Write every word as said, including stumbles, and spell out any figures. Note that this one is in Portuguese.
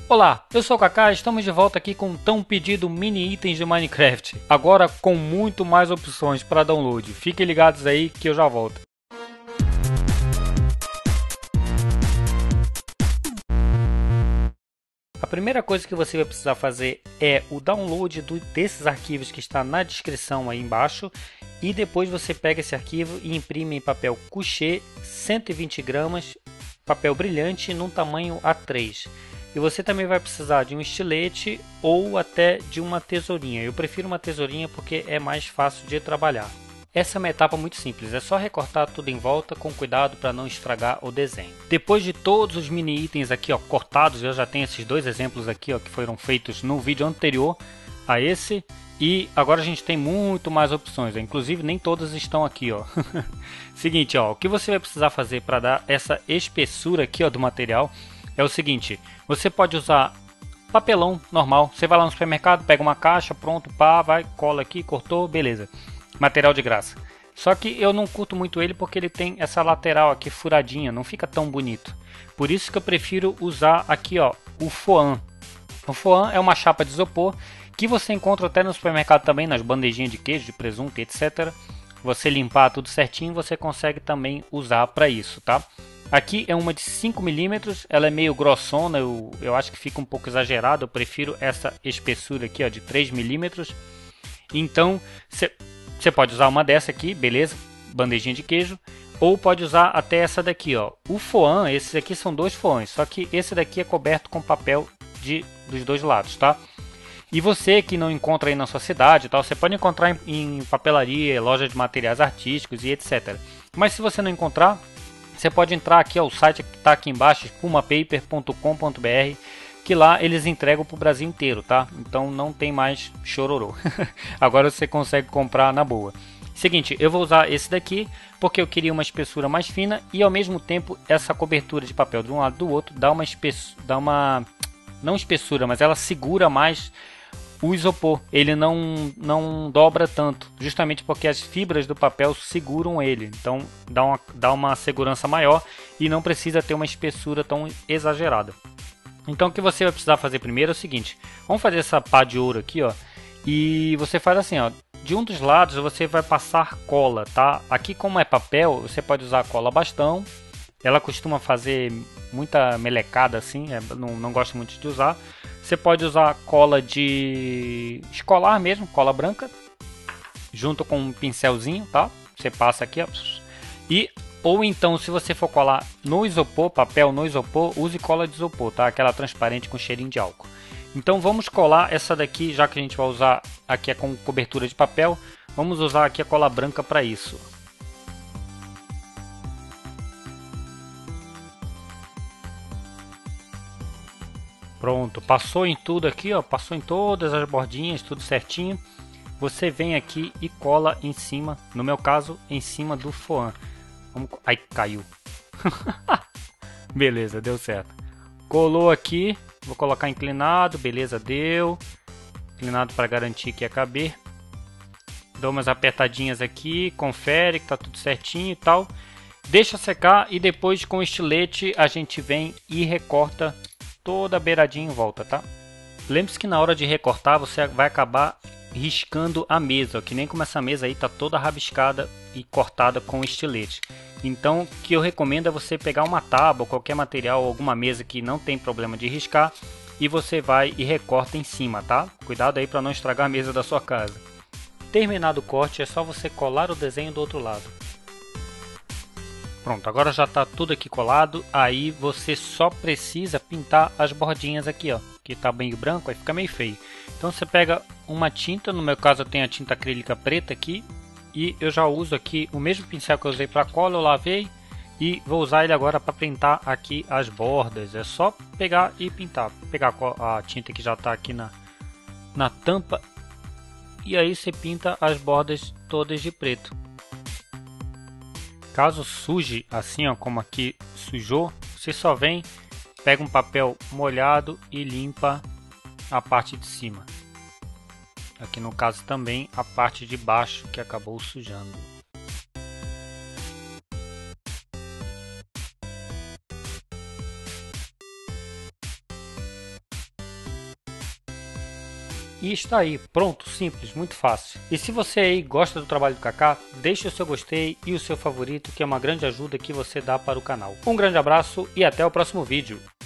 Olá, eu sou o Kaká, estamos de volta aqui com o tão pedido mini itens de Minecraft, agora com muito mais opções para download. Fiquem ligados aí que eu já volto. A primeira coisa que você vai precisar fazer é o download do, desses arquivos que está na descrição aí embaixo. E depois você pega esse arquivo e imprime em papel couché, cento e vinte gramas, papel brilhante num tamanho A três. E você também vai precisar de um estilete ou até de uma tesourinha. Eu prefiro uma tesourinha porque é mais fácil de trabalhar. Essa é uma etapa muito simples, é só recortar tudo em volta com cuidado para não estragar o desenho. Depois de todos os mini itens aqui ó, cortados, eu já tenho esses dois exemplos aqui ó, que foram feitos no vídeo anterior a esse. E agora a gente tem muito mais opções, inclusive nem todas estão aqui ó. Seguinte ó, o que você vai precisar fazer para dar essa espessura aqui ó, do material é o seguinte: você pode usar papelão normal, você vai lá no supermercado, pega uma caixa, pronto, pá, vai, cola aqui, cortou, beleza. Material de graça. Só que eu não curto muito ele porque ele tem essa lateral aqui furadinha, não fica tão bonito. Por isso que eu prefiro usar aqui ó, o foam. O foam é uma chapa de isopor que você encontra até no supermercado também, nas bandejinhas de queijo, de presunto, etcétera. Você limpar tudo certinho, você consegue também usar para isso, tá? Aqui é uma de cinco milímetros, ela é meio grossona, eu, eu acho que fica um pouco exagerado, eu prefiro essa espessura aqui ó, de três milímetros. Então, você pode usar uma dessa aqui, beleza? Bandejinha de queijo. Ou pode usar até essa daqui, ó. O foam, esses aqui são dois foams, só que esse daqui é coberto com papel de, dos dois lados, tá? E você que não encontra aí na sua cidade, tal, você pode encontrar em, em papelaria, loja de materiais artísticos e etcétera. Mas se você não encontrar, você pode entrar aqui, ó, o site que está aqui embaixo, espuma paper ponto com ponto br, que lá eles entregam para o Brasil inteiro, tá? Então não tem mais chororô. Agora você consegue comprar na boa. Seguinte, eu vou usar esse daqui porque eu queria uma espessura mais fina e ao mesmo tempo essa cobertura de papel de um lado do outro dá uma espessura, dá uma não espessura, mas ela segura mais o isopor. Ele não não dobra tanto, justamente porque as fibras do papel seguram ele. Então dá uma dá uma segurança maior e não precisa ter uma espessura tão exagerada. Então o que você vai precisar fazer primeiro é o seguinte: vamos fazer essa pá de ouro aqui, ó, e você faz assim, ó, de um dos lados você vai passar cola, tá? Aqui como é papel, você pode usar cola bastão, ela costuma fazer muita melecada assim, é, não, não gosto muito de usar. Você pode usar cola de escolar mesmo, cola branca, junto com um pincelzinho, tá? Você passa aqui, ó, e ou então, se você for colar no isopor, papel no isopor, use cola de isopor, tá? Aquela transparente com cheirinho de álcool. Então vamos colar essa daqui, já que a gente vai usar aqui é com cobertura de papel, vamos usar aqui a cola branca para isso. Pronto, passou em tudo aqui, ó, passou em todas as bordinhas, tudo certinho. Você vem aqui e cola em cima, no meu caso, em cima do foam. Vamos... Ai, caiu. Beleza, deu certo. Colou aqui. Vou colocar inclinado. Beleza, deu. Inclinado para garantir que ia caber. Dou umas apertadinhas aqui. Confere que tá tudo certinho e tal. Deixa secar e depois com o estilete a gente vem e recorta toda a beiradinha em volta, tá? Lembre-se que na hora de recortar você vai acabar riscando a mesa, ó, que nem como essa mesa aí tá toda rabiscada e cortada com estilete. Então o que eu recomendo é você pegar uma tábua, qualquer material, alguma mesa que não tem problema de riscar, e você vai e recorta em cima, tá? Cuidado aí para não estragar a mesa da sua casa. Terminado o corte, é só você colar o desenho do outro lado. Pronto, agora já está tudo aqui colado, aí você só precisa pintar as bordinhas aqui, ó, que tá meio branco, aí fica meio feio. Então você pega uma tinta, no meu caso eu tenho a tinta acrílica preta aqui, e eu já uso aqui o mesmo pincel que eu usei para cola, eu lavei, e vou usar ele agora para pintar aqui as bordas. É só pegar e pintar, pegar a tinta que já está aqui na, na tampa, e aí você pinta as bordas todas de preto. Caso suje assim, ó, como aqui sujou, você só vem, pega um papel molhado e limpa a parte de cima. Aqui no caso também a parte de baixo que acabou sujando. e está aí, pronto, simples, muito fácil. E se você aí gosta do trabalho do Kaká, deixe o seu gostei e o seu favorito, que é uma grande ajuda que você dá para o canal. Um grande abraço e até o próximo vídeo.